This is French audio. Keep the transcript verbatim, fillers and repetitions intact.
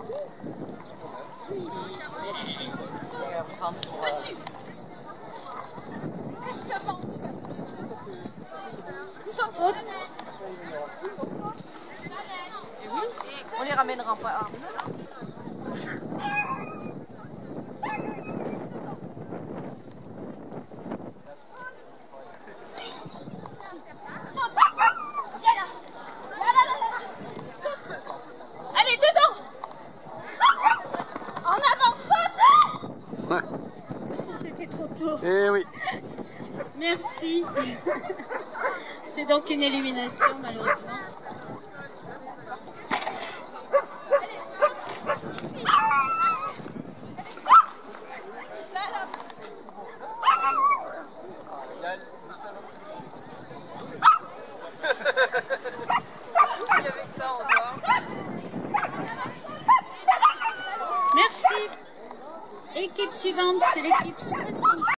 Dessus. Justement, tu vas dessus. Saute. Et oui, on les ramènera pas. Allez, dedans. En avant, saute. C'était trop tôt. Eh oui. Merci. C'est donc une élimination, malheureusement. Allez, saute. Ici. Allez, saute. Là, là. Avec ça encore. Merci. Équipe suivante, c'est l'équipe Sporting.